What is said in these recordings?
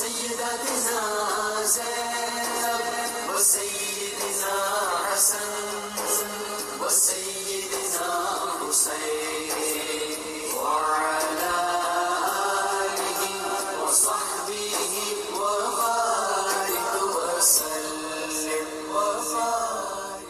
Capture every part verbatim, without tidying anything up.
سیدتنا زینب و سیدنا حسن و سیدنا حسین وعلى آله وصحبه وبارك وسلم وبارك.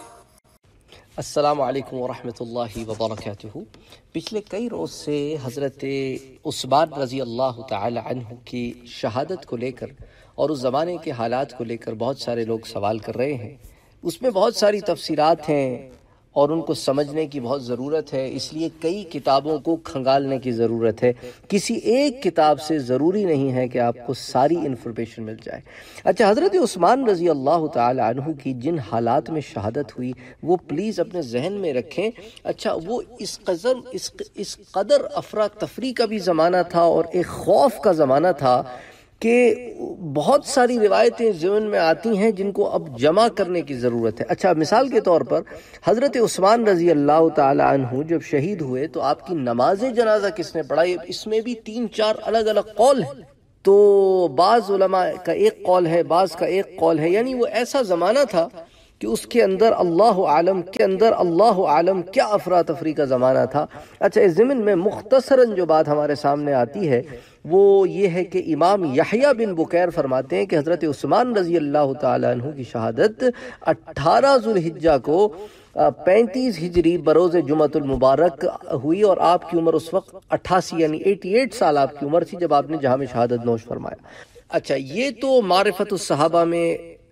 السلام علیکم ورحمۃ اللہ وبرکاتہ. پچھلے کئی روز سے حضرت عثمان رضی اللہ تعالی عنہ کی شہادت کو لے کر اور اس زمانے کے حالات کو لے کر بہت سارے لوگ سوال کر رہے ہیں. اس میں بہت ساری تفسیرات ہیں اور ان کو سمجھنے کی بہت ضرورت ہے، اس لیے کئی کتابوں کو کھنگالنے کی ضرورت ہے. کسی ایک کتاب سے ضروری نہیں ہے کہ آپ کو ساری انفارمیشن مل جائے. اچھا، حضرت عثمان رضی اللہ تعالی عنہ کی جن حالات میں شہادت ہوئی وہ پلیز اپنے ذہن میں رکھیں. اچھا، وہ اس قدر اس اس قدر افراتفری کا بھی زمانہ تھا اور ایک خوف کا زمانہ تھا کہ بہت ساری روایتیں ذہن میں آتی ہیں جن کو اب جمع کرنے کی ضرورت ہے. اچھا، مثال کے طور پر حضرت عثمان رضی اللہ تعالی عنہ جب شہید ہوئے تو آپ کی نماز جنازہ کس نے پڑھائی؟ اس میں بھی تین چار الگ الگ قول ہیں. تو بعض علماء کا ایک قول ہے، بعض کا ایک قول ہے. یعنی وہ ایسا زمانہ تھا کہ اس کے اندر اللہ عالم کے اندر اللہ عالم کیا افراتفری کا زمانہ تھا. اچھا، اس ضمن میں مختصراً جو بات ہمارے سامنے آتی ہے وہ یہ ہے کہ امام یحییٰ بن بکیر فرماتے ہیں کہ حضرت عثمان رضی اللہ تعالی عنہ کی شہادت اٹھارہ ذوالحجہ کو پینتیس ہجری بروز جمعۃ المبارک ہوئی اور آپ کی عمر اس وقت اٹھاسی یعنی اٹھاسی سال آپ کی عمر تھی جب آپ نے جام شہادت نوش فرمایا. اچھا، یہ تو معرفت الصحابہ میں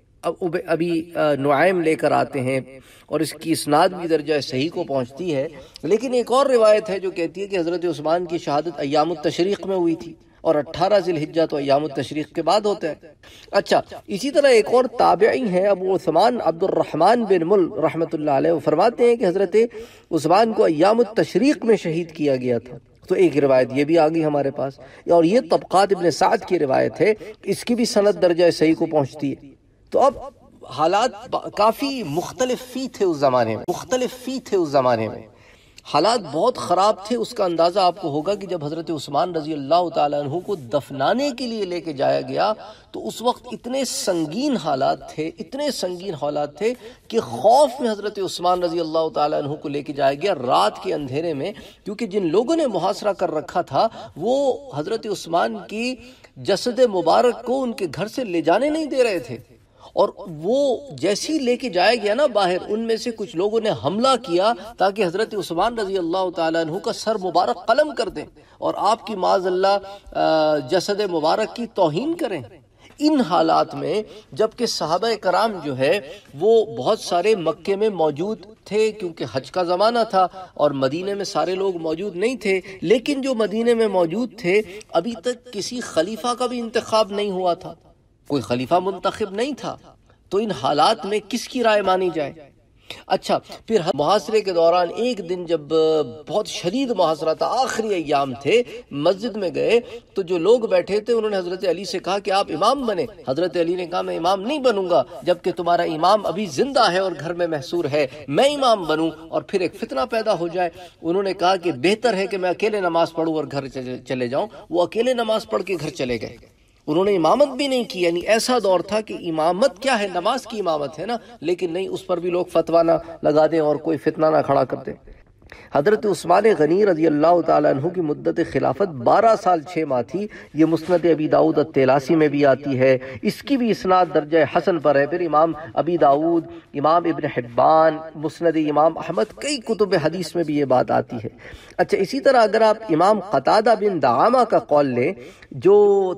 ابھی نعیم لے کر آتے ہیں اور اس کی اسناد بھی درجہ صحیح کو پہنچتی ہے. لیکن ایک اور روایت ہے جو کہتی ہے کہ حضرت عثمان کی شہادت ایام التشریق میں ہوئی تھی اور اٹھارہ ذی الحجہ تو ایام التشریق کے بعد ہوتا ہے. اچھا، اسی طرح ایک اور تابعی ہیں ابو عثمان عبد الرحمن بن مل رحمۃ اللہ علیہ، وہ فرماتے ہیں کہ حضرت عثمان کو ایام التشریق میں شہید کیا گیا تھا. تو ایک روایت یہ بھی آ گئی ہمارے پاس، اور یہ طبقات ابن سعد کی روایت ہے، اس کی بھی سند درجہ صحیح کو پہنچتی ہے. تو اب حالات کافی مختلف فی تھے اس زمانے میں مختلف فی تھے اس زمانے میں حالات بہت خراب تھے. اس کا اندازہ آپ کو ہوگا کہ جب حضرت عثمان رضی اللہ تعالیٰ عنہ کو دفنانے کے لیے لے کے جایا گیا تو اس وقت اتنے سنگین حالات تھے اتنے سنگین حالات تھے کہ خوف میں حضرت عثمان رضی اللہ تعالیٰ عنہ کو لے کے جایا گیا رات کے اندھیرے میں، کیونکہ جن لوگوں نے محاصرہ کر رکھا تھا وہ حضرت عثمان کی جسد مبارک کو ان کے گھر سے لے جانے نہیں دے رہے تھے. اور وہ جیسی لے کے جایا گیا نا باہر، ان میں سے کچھ لوگوں نے حملہ کیا تاکہ حضرت عثمان رضی اللہ تعالیٰ عنہ کا سر مبارک قلم کر دیں اور آپ کی معاذ اللہ جسد مبارک کی توہین کریں. ان حالات میں جبکہ صحابہ کرام جو ہے وہ بہت سارے مکے میں موجود تھے کیونکہ حج کا زمانہ تھا اور مدینے میں سارے لوگ موجود نہیں تھے، لیکن جو مدینے میں موجود تھے ابھی تک کسی خلیفہ کا بھی انتخاب نہیں ہوا تھا، کوئی خلیفہ منتخب نہیں تھا. تو ان حالات میں کس کی رائے مانی جائے؟ اچھا، پھر محاصرے کے دوران ایک دن جب بہت شدید محاصرہ تھا، آخری ایام تھے، مسجد میں گئے تو جو لوگ بیٹھے تھے انہوں نے حضرت علی سے کہا کہ آپ امام بنے. حضرت علی نے کہا میں امام نہیں بنوں گا جبکہ تمہارا امام ابھی زندہ ہے اور گھر میں محصور ہے، میں امام بنوں اور پھر ایک فتنہ پیدا ہو جائے. انہوں نے کہا کہ بہتر ہے کہ میں اکیلے نماز پڑھوں اور گھر چلے جاؤں. وہ اکیلے نماز پڑھ کے گھر چلے گئے، انہوں نے امامت بھی نہیں کی. یعنی ایسا دور تھا کہ امامت کیا ہے، نماز کی امامت ہے نا، لیکن نہیں، اس پر بھی لوگ فتویٰ نہ لگا دیں اور کوئی فتنہ نہ کھڑا کر دیں. حضرت عثمان غنی رضی اللہ تعالیٰ عنہ کی مدت خلافت بارہ سال چھ ماہ تھی. یہ مسند ابی داؤد الطیالسی میں بھی آتی ہے، اس کی بھی اسناد درجہ حسن پر ہے. پھر امام ابی داؤد، امام ابن حبان، مسند امام احمد، کئی کتب حدیث میں بھی یہ بات آتی ہے. اچھا، اسی طرح اگر آپ امام قتادہ بن دعامہ کا قول لیں جو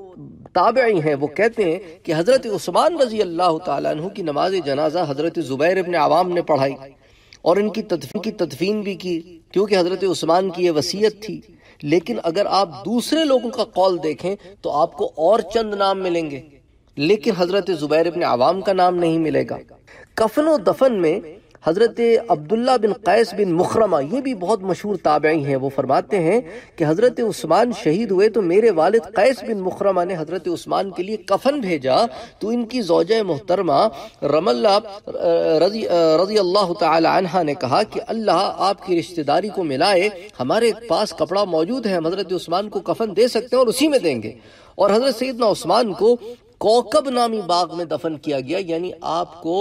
تابعی ہیں، وہ کہتے ہیں کہ حضرت عثمان رضی اللہ تعالیٰ عنہ کی نماز جنازہ حضرت زبیر ابن عوام نے پڑھائی اور ان کی تدفین کی تدفین بھی کی کیونکہ حضرت عثمان کی یہ وصیت تھی. لیکن اگر آپ دوسرے لوگوں کا قول دیکھیں تو آپ کو اور چند نام ملیں گے، لیکن حضرت زبیر ابن عوام کا نام نہیں ملے گا. کفن و دفن میں حضرت عبداللہ بن قیس بن مخرمہ، یہ بھی بہت مشہور تابعی ہیں، وہ فرماتے ہیں کہ حضرت عثمان شہید ہوئے تو میرے والد قیس بن مخرمہ نے حضرت عثمان کے لیے کفن بھیجا تو ان کی زوجہ محترمہ رملہ رضی, رضی اللہ تعالی عنہ نے کہا کہ اللہ آپ کی رشتہ داری کو ملائے، ہمارے پاس کپڑا موجود ہے، ہم حضرت عثمان کو کفن دے سکتے ہیں اور اسی میں دیں گے۔ اور حضرت سیدنا عثمان کو کوکب نامی باغ میں دفن کیا گیا، یعنی آپ کو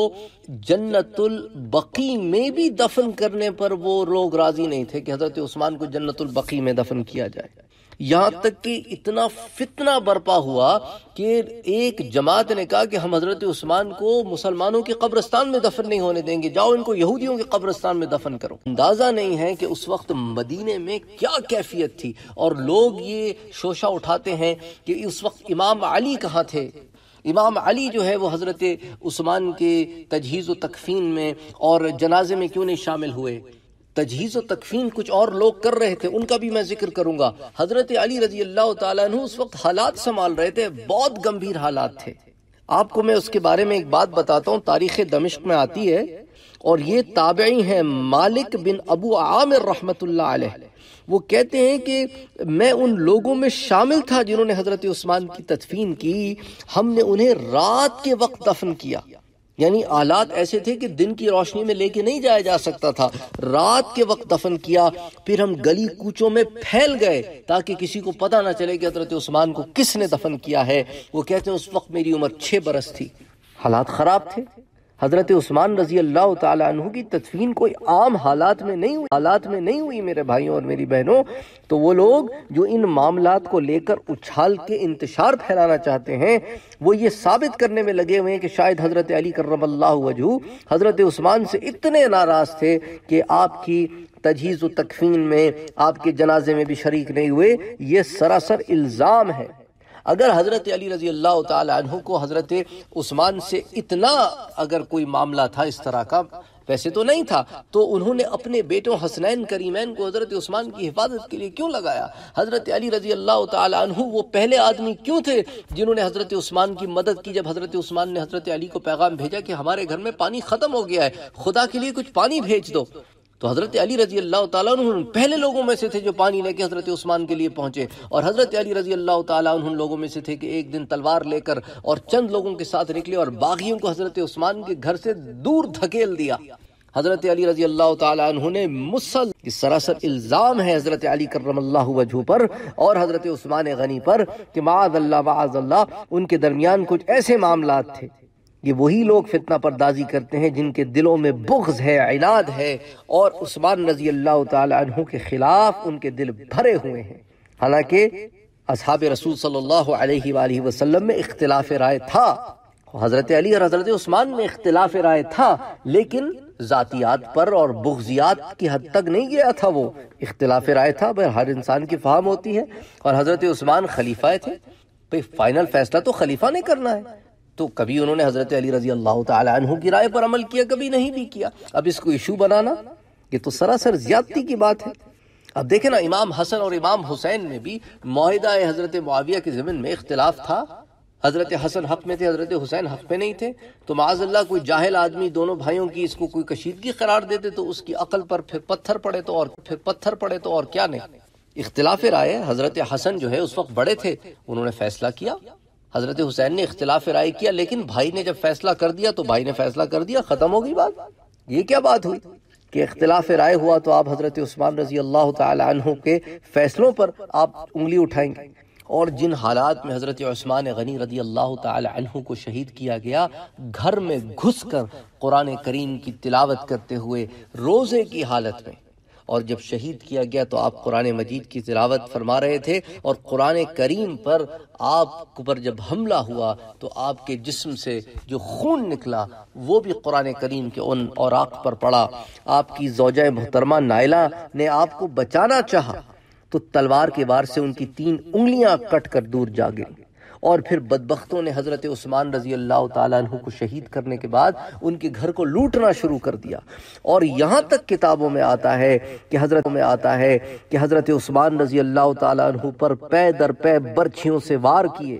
جنت البقیع میں بھی دفن کرنے پر وہ لوگ راضی نہیں تھے کہ حضرت عثمان کو جنت البقیع میں دفن کیا جائے۔ یہاں تک کہ اتنا فتنہ برپا ہوا کہ ایک جماعت نے کہا کہ ہم حضرت عثمان کو مسلمانوں کے قبرستان میں دفن نہیں ہونے دیں گے، جاؤ ان کو یہودیوں کے قبرستان میں دفن کرو۔ اندازہ نہیں ہے کہ اس وقت مدینے میں کیا کیفیت تھی، اور لوگ یہ شوشہ اٹھاتے ہیں کہ اس وقت امام علی کہاں تھے۔ امام علی جو ہے وہ حضرت عثمان کے تجہیز و تکفین میں اور جنازے میں کیوں نہیں شامل ہوئے؟ تجہیز و تکفین کچھ اور لوگ کر رہے تھے، ان کا بھی میں ذکر کروں گا۔ حضرت علی رضی اللہ تعالیٰ عنہ اس وقت حالات سنبھال رہے تھے، بہت گمبھیر حالات تھے۔ آپ کو میں اس کے بارے میں ایک بات بتاتا ہوں، تاریخ دمشق میں آتی ہے، اور یہ تابعی ہیں مالک بن ابو عامر رحمت اللہ علیہ۔ وہ کہتے ہیں کہ میں ان لوگوں میں شامل تھا جنہوں نے حضرت عثمان کی تدفین کی، ہم نے انہیں رات کے وقت دفن کیا، یعنی آلات ایسے تھے کہ دن کی روشنی میں لے کے نہیں جایا جا سکتا تھا، رات کے وقت دفن کیا، پھر ہم گلی کوچوں میں پھیل گئے تاکہ کسی کو پتہ نہ چلے کہ حضرت عثمان کو کس نے دفن کیا ہے۔ وہ کہتے ہیں اس وقت میری عمر چھ برس تھی، حالات خراب تھے۔ حضرت عثمان رضی اللہ تعالیٰ عنہ کی تدفین کوئی عام حالات میں نہیں ہوئی حالات میں نہیں ہوئی میرے بھائیوں اور میری بہنوں۔ تو وہ لوگ جو ان معاملات کو لے کر اچھال کے انتشار پھیلانا چاہتے ہیں، وہ یہ ثابت کرنے میں لگے ہوئے ہیں کہ شاید حضرت علی کرم اللہ وجہہ حضرت عثمان سے اتنے ناراض تھے کہ آپ کی تجہیز و تکفین میں، آپ کے جنازے میں بھی شریک نہیں ہوئے۔ یہ سراسر الزام ہے۔ اگر حضرت علی رضی اللہ تعالی عنہ کو حضرت عثمان سے اتنا اگر کوئی معاملہ تھا اس طرح کا، ویسے تو نہیں تھا، تو انہوں نے اپنے بیٹوں حسنین کریمین کو حضرت عثمان کی حفاظت کے لیے کیوں لگایا؟ حضرت علی رضی اللہ تعالی عنہ وہ پہلے آدمی کیوں تھے جنہوں نے حضرت عثمان کی مدد کی؟ جب حضرت عثمان نے حضرت علی کو پیغام بھیجا کہ ہمارے گھر میں پانی ختم ہو گیا ہے، خدا کے لیے کچھ پانی بھیج دو، تو حضرت علی رضی اللہ تعالیٰ عنہ پہلے لوگوں میں سے تھے جو پانی لے کے حضرت عثمان کے لیے پہنچے، اور حضرت علی رضی اللہ تعالیٰ عنہ لوگوں میں سے تھے کہ ایک دن تلوار لے کر اور چند لوگوں کے ساتھ نکلے اور باغیوں کو حضرت عثمان کے گھر سے دور دھکیل دیا۔ حضرت علی رضی اللہ تعالیٰ عنہ نے مسل سراسر الزام ہے حضرت علی کرم اللہ وجہہ پر اور حضرت عثمان غنی پر کہ معاذ اللہ معاذ اللہ ان کے درمیان کچھ ایسے معاملات تھے۔ یہ وہی لوگ فتنہ پردازی کرتے ہیں جن کے دلوں میں بغض ہے، عناد ہے، اور عثمان رضی اللہ تعالی عنہ کے خلاف ان کے دل بھرے ہوئے ہیں۔ حالانکہ اصحاب رسول صلی اللہ علیہ وآلہ وسلم میں اختلاف رائے تھا، حضرت علی اور حضرت عثمان میں اختلاف رائے تھا، لیکن ذاتیات پر اور بغضیات کی حد تک نہیں گیا تھا۔ وہ اختلاف رائے تھا، بھئی ہر انسان کی فہم ہوتی ہے، اور حضرت عثمان خلیفہ تھے، بھئی فائنل فیصلہ تو خلیفہ نے کرنا ہے، تو کبھی انہوں نے حضرت علی رضی اللہ تعالی عنہ کی رائے پر عمل کیا، کبھی نہیں بھی کیا۔ اب اس کو ایشو بنانا یہ تو سراسر زیادتی کی بات ہے۔ اب دیکھیں نا، امام حسن اور امام حسین میں بھی معاہدہ حضرت معاویہ کے ضمن میں اختلاف تھا، حضرت حسن حق میں تھے، حضرت حسین حق میں نہیں تھے، تو معاذ اللہ کوئی جاہل آدمی دونوں بھائیوں کی اس کو کوئی کشیدگی قرار دیتے تو اس کی عقل پر پھر پتھر پڑے تو اور پھر پتھر پڑے تو اور کیا نہیں۔ اختلاف رائے، حضرت حسن جو ہے اس وقت بڑے تھے، انہوں نے فیصلہ کیا، حضرت حسین نے اختلاف رائے کیا، لیکن بھائی نے جب فیصلہ کر دیا تو بھائی نے فیصلہ کر دیا، ختم ہو گئی بات۔ یہ کیا بات ہوئی کہ اختلاف رائے ہوا تو آپ حضرت عثمان رضی اللہ تعالی عنہ کے فیصلوں پر آپ انگلی اٹھائیں گے؟ اور جن حالات میں حضرت عثمان غنی رضی اللہ تعالی عنہ کو شہید کیا گیا، گھر میں گھس کر قرآن کریم کی تلاوت کرتے ہوئے روزے کی حالت میں، اور جب شہید کیا گیا تو آپ قرآن مجید کی تلاوت فرما رہے تھے، اور قرآن کریم پر آپ پر جب حملہ ہوا تو آپ کے جسم سے جو خون نکلا وہ بھی قرآن کریم کے ان اوراق پر پڑا۔ آپ کی زوجہ محترمہ نائلہ نے آپ کو بچانا چاہا تو تلوار کے وار سے ان کی تین انگلیاں کٹ کر دور جا گئیں، اور پھر بدبختوں نے حضرت عثمان رضی اللہ تعالیٰ عنہ کو شہید کرنے کے بعد ان کے گھر کو لوٹنا شروع کر دیا۔ اور یہاں تک کتابوں میں آتا ہے کہ حضرت میں آتا ہے کہ حضرت عثمان رضی اللہ تعالیٰ عنہ پر پے در پے برچھیوں سے وار کیے،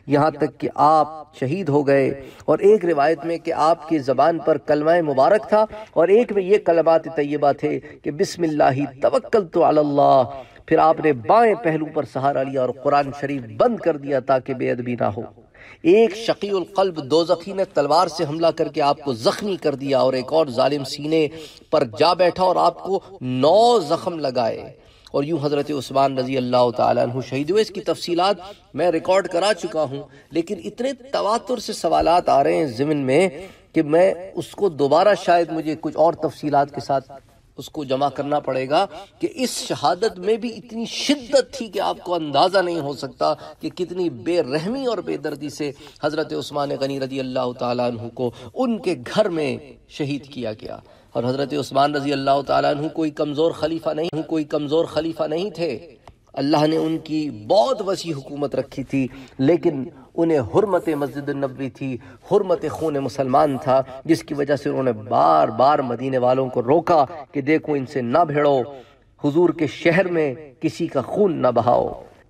یہاں تک کہ آپ شہید ہو گئے، اور ایک روایت میں کہ آپ کی زبان پر کلمہ مبارک تھا، اور ایک میں یہ کلمات طیبہ تھے کہ بسم اللہ توکلت علی اللہ، پھر آپ نے بائیں پہلو پر سہارا لیا اور قرآن شریف بند کر دیا تاکہ بے ادبی نہ ہو۔ ایک شقی القلب دوزخی نے تلوار سے حملہ کر کے آپ کو زخمی کر دیا، اور ایک اور ظالم سینے پر جا بیٹھا اور آپ کو نو زخم لگائے، اور یوں حضرت عثمان رضی اللہ تعالیٰ عنہ شہید ہوئے۔ اس کی تفصیلات میں ریکارڈ کرا چکا ہوں، لیکن اتنے تواتر سے سوالات آ رہے ہیں ذہن میں کہ میں اس کو دوبارہ شاید مجھے کچھ اور تفصیلات کے ساتھ اس کو جمع کرنا پڑے گا کہ اس شہادت میں بھی اتنی شدت تھی کہ آپ کو اندازہ نہیں ہو سکتا کہ کتنی بے رحمی اور بے دردی سے حضرت عثمان غنی رضی اللہ تعالیٰ عنہ کو ان کے گھر میں شہید کیا گیا۔ اور حضرت عثمان رضی اللہ تعالیٰ عنہ کوئی کمزور خلیفہ نہیں کوئی کمزور خلیفہ نہیں تھے، اللہ نے ان کی بہت وسیع حکومت رکھی تھی، لیکن انہیں حرمت مسجد النبوی تھی، حرمت خون مسلمان تھا، جس کی وجہ سے انہوں نے بار بار مدینے والوں کو روکا کہ دیکھو ان سے نہ بھیڑو، حضور کے شہر میں کسی کا خون نہ بہاؤ۔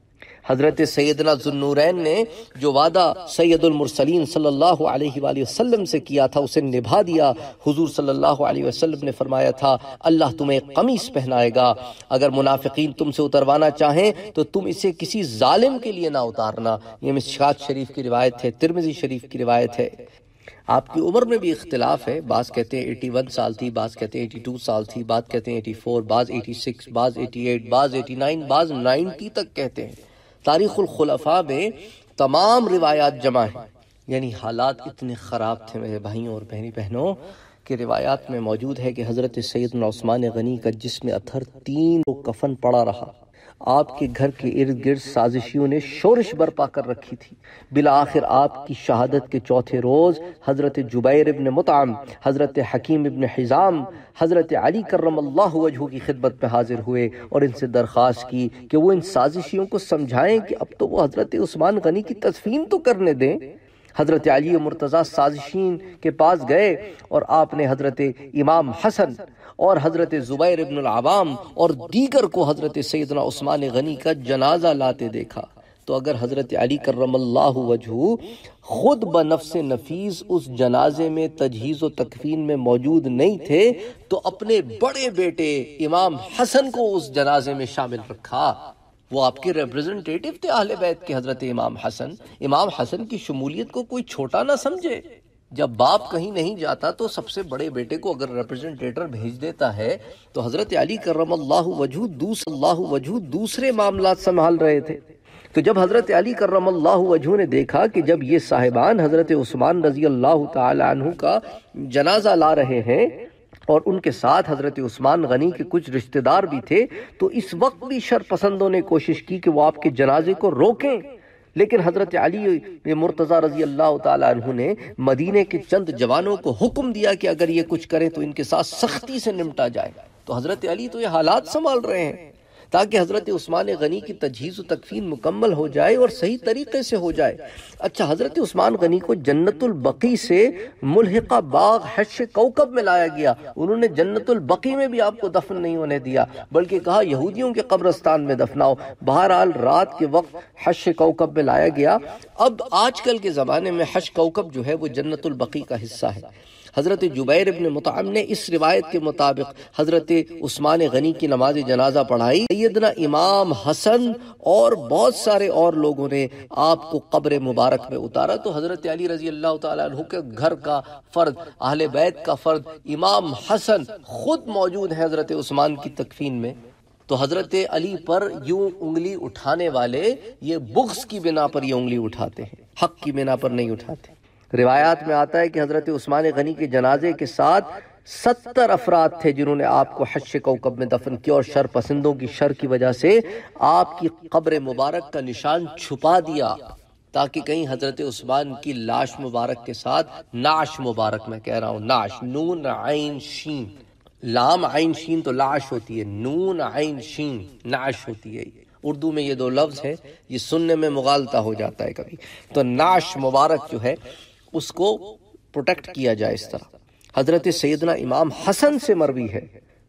حضرت سیدنا ذوالنورین نے جو وعدہ سید المرسلین صلی اللہ علیہ وآلہ وسلم سے کیا تھا اسے نبھا دیا۔ حضور صلی اللہ علیہ وسلم نے فرمایا تھا اللہ تمہیں قمیص پہنائے گا، اگر منافقین تم سے اتروانا چاہیں تو تم اسے کسی ظالم کے لیے نہ اتارنا۔ یہ مشکات شریف کی روایت ہے، ترمذی شریف کی روایت ہے۔ آپ کی عمر میں بھی اختلاف ہے، بعض کہتے ہیں اٹھاسی سال تھی، بعض کہتے ہیں باسٹھ سال تھی، بعض کہتے ہیں چوراسی، بعض چھیاسی، بعض اٹھاسی، بعض ننانوے، بعض نوے تک کہتے ہیں۔ تاریخ الخلفاء میں تمام روایات جمع ہیں، یعنی حالات اتنے خراب تھے میرے بھائیوں اور بہنی بہنوں کہ روایات میں موجود ہے کہ حضرت سیدنا عثمان غنی کا جسم اطہر تین کو کفن پڑا رہا، آپ کے گھر کے ارد گرد سازشیوں نے شورش برپا کر رکھی تھی۔ بالآخر آپ کی شہادت کے چوتھے روز حضرت جبیر ابن مطعم، حضرت حکیم ابن حزام، حضرت علی کرم اللہ وجہہ کی خدمت میں حاضر ہوئے اور ان سے درخواست کی کہ وہ ان سازشیوں کو سمجھائیں کہ اب تو وہ حضرت عثمان غنی کی تدفین تو کرنے دیں۔ حضرت علی مرتضیٰ سازشین کے پاس گئے اور آپ نے حضرت امام حسن اور حضرت زبیر ابن العوام اور دیگر کو حضرت سیدنا عثمان غنی کا جنازہ لاتے دیکھا، تو اگر حضرت علی کرم اللہ وجہہ خود بنفس نفیس اس جنازے میں تجہیز و تکفین میں موجود نہیں تھے تو اپنے بڑے بیٹے امام حسن کو اس جنازے میں شامل رکھا۔ وہ آپ کے ریپریزنٹیٹیو تھے اہل بیت کے، حضرت امام حسن۔ امام حسن کی شمولیت کو کوئی چھوٹا نہ سمجھے، جب باپ کہیں نہیں جاتا تو سب سے بڑے بیٹے کو اگر ریپریزنٹیٹر بھیج دیتا ہے تو حضرت علی کرم اللہ وجہہ دوسرے اللہ وجہہ دوسرے معاملات سنبھال رہے تھے۔ تو جب حضرت علی کرم اللہ وجہہ نے دیکھا کہ جب یہ صاحبان حضرت عثمان رضی اللہ تعالی عنہ کا جنازہ لا رہے ہیں اور ان کے ساتھ حضرت عثمان غنی کے کچھ رشتہ دار بھی تھے، تو اس وقت بھی شر پسندوں نے کوشش کی کہ وہ آپ کے جنازے کو روکیں، لیکن حضرت علی مرتضیٰ رضی اللہ تعالیٰ عنہ نے مدینے کے چند جوانوں کو حکم دیا کہ اگر یہ کچھ کریں تو ان کے ساتھ سختی سے نمٹا جائے۔ تو حضرت علی تو یہ حالات سنبھال رہے ہیں تاکہ حضرت عثمان غنی کی تجہیز و تکفین مکمل ہو جائے اور صحیح طریقے سے ہو جائے۔ اچھا، حضرت عثمان غنی کو جنت البقیع سے ملحقہ باغ حش کوکب میں لایا گیا، انہوں نے جنت البقیع میں بھی آپ کو دفن نہیں ہونے دیا، بلکہ کہا یہودیوں کے قبرستان میں دفناؤ۔ بہرحال رات کے وقت حش کوکب میں لایا گیا۔ اب آج کل کے زمانے میں حش کوکب جو ہے وہ جنت البقیع کا حصہ ہے۔ حضرت جبیر ابن مطعم نے اس روایت کے مطابق حضرت عثمان غنی کی نماز جنازہ پڑھائی۔ سیدنا امام حسن اور بہت سارے اور لوگوں نے آپ کو قبر مبارک میں اتارا، تو حضرت علی رضی اللہ تعالیٰ عنہ کے گھر کا فرد، اہل بیت کا فرد امام حسن خود موجود ہے حضرت عثمان کی تکفین میں۔ تو حضرت علی پر یوں انگلی اٹھانے والے یہ بغض کی بنا پر یہ انگلی اٹھاتے ہیں، حق کی بنا پر نہیں اٹھاتے۔ روایات میں آتا ہے کہ حضرت عثمان غنی کے جنازے کے ساتھ ستر افراد تھے جنہوں نے آپ کو حش کوکب میں دفن کیا، اور شر پسندوں کی شر کی وجہ سے آپ کی قبر مبارک کا نشان چھپا دیا تاکہ کہیں حضرت عثمان کی لاش مبارک کے ساتھ نعش مبارک، میں کہہ رہا ہوں نعش، نون عین شین، لام عین شین تو لاش ہوتی ہے، نون عین شین نعش ہوتی ہے۔ اردو میں یہ دو لفظ ہیں، یہ سننے میں مغالطہ ہو جاتا ہے کبھی، تو نعش مبارک جو ہے اس کو پروٹیکٹ کیا جائے اس طرح۔ حضرت سیدنا امام حسن سے مروی ہے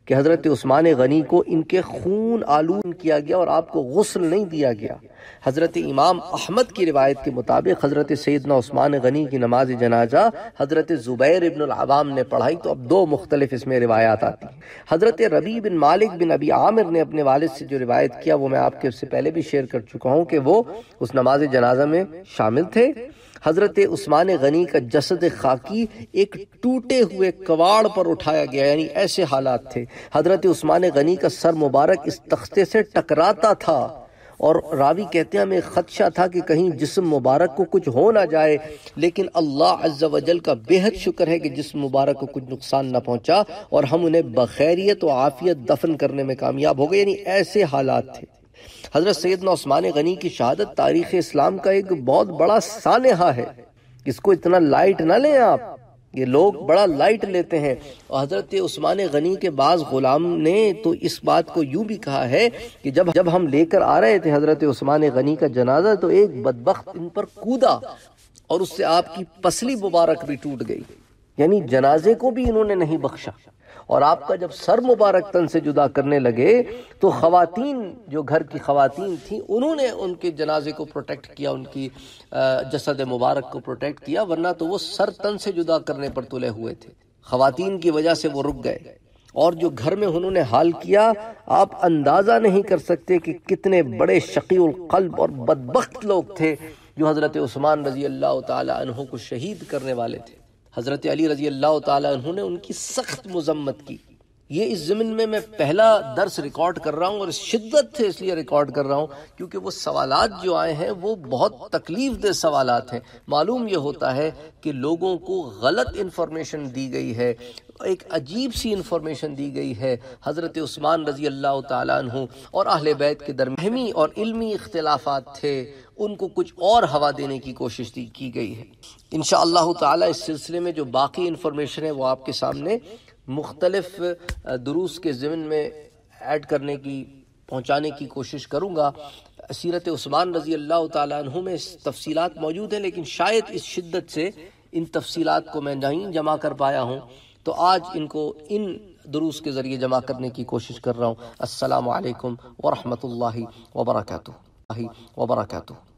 کہ حضرت عثمان غنی کو ان کے خون آلود کیا گیا اور آپ کو غسل نہیں دیا گیا۔ حضرت امام احمد کی روایت کے مطابق حضرت سیدنا عثمان غنی کی نماز جنازہ حضرت زبیر ابن العوام نے پڑھائی، تو اب دو مختلف اس میں روایات آتی ہیں۔ حضرت ربیع بن مالک بن ابی عامر نے اپنے والد سے جو روایت کیا وہ میں آپ کے سے پہلے بھی شیئر کر چکا ہوں کہ وہ اس نماز جنازہ میں شامل تھے۔ حضرت عثمان غنی کا جسد خاکی ایک ٹوٹے ہوئے کواڑ پر اٹھایا گیا، یعنی ایسے حالات تھے۔ حضرت عثمان غنی کا سر مبارک اس تختے سے ٹکراتا تھا، اور راوی کہتے ہیں ہمیں خدشہ تھا کہ کہیں جسم مبارک کو کچھ ہو نہ جائے، لیکن اللہ عز و جل کا بہت شکر ہے کہ جسم مبارک کو کچھ نقصان نہ پہنچا اور ہم انہیں بخیریت و عافیت دفن کرنے میں کامیاب ہو گئے، یعنی ایسے حالات تھے۔ حضرت سیدنا عثمان غنی کی شہادت تاریخ اسلام کا ایک بہت بڑا سانحہ ہے، اس کو اتنا لائٹ نہ لیں آپ، یہ لوگ بڑا لائٹ لیتے ہیں۔ اور حضرت عثمان غنی کے بعض غلام نے تو اس بات کو یوں بھی کہا ہے کہ جب جب ہم لے کر آ رہے تھے حضرت عثمان غنی کا جنازہ تو ایک بدبخت ان پر کودا اور اس سے آپ کی پسلی مبارک بھی ٹوٹ گئی، یعنی جنازے کو بھی انہوں نے نہیں بخشا۔ اور آپ کا جب سر مبارک تن سے جدا کرنے لگے تو خواتین جو گھر کی خواتین تھیں انہوں نے ان کے جنازے کو پروٹیکٹ کیا، ان کی جسد مبارک کو پروٹیکٹ کیا، ورنہ تو وہ سر تن سے جدا کرنے پر تلے ہوئے تھے۔ خواتین کی وجہ سے وہ رک گئے، اور جو گھر میں انہوں نے حال کیا آپ اندازہ نہیں کر سکتے کہ کتنے بڑے شقی القلب اور بدبخت لوگ تھے جو حضرت عثمان رضی اللہ تعالی عنہ کو شہید کرنے والے تھے۔ حضرت علی رضی اللہ تعالی عنہ نے ان کی سخت مذمت کی۔ یہ اس ضمن میں میں پہلا درس ریکارڈ کر رہا ہوں، اور شدت سے اس لیے ریکارڈ کر رہا ہوں کیونکہ وہ سوالات جو آئے ہیں وہ بہت تکلیف دہ سوالات ہیں۔ معلوم یہ ہوتا ہے کہ لوگوں کو غلط انفارمیشن دی گئی ہے، ایک عجیب سی انفارمیشن دی گئی ہے۔ حضرت عثمان رضی اللہ تعالیٰ عنہ اور اہل بیت کے درمیان فہمی اور علمی اختلافات تھے، ان کو کچھ اور ہوا دینے کی کوشش کی گئی ہے۔ انشاءاللہ تعالیٰ اس سلسلے میں جو باقی انفارمیشن ہے وہ آپ کے سامنے مختلف دروس کے ضمن میں ایڈ کرنے کی پہنچانے کی کوشش کروں گا۔ سیرت عثمان رضی اللہ تعالیٰ عنہ میں تفصیلات موجود ہیں، لیکن شاید اس شدت سے ان تفصیلات کو میں نہیں جمع کر پایا ہوں، تو آج ان کو ان دروس کے ذریعے جمع کرنے کی کوشش کر رہا ہوں۔ السلام علیکم ورحمۃ اللہ وبرکاتہ وبرکاتہ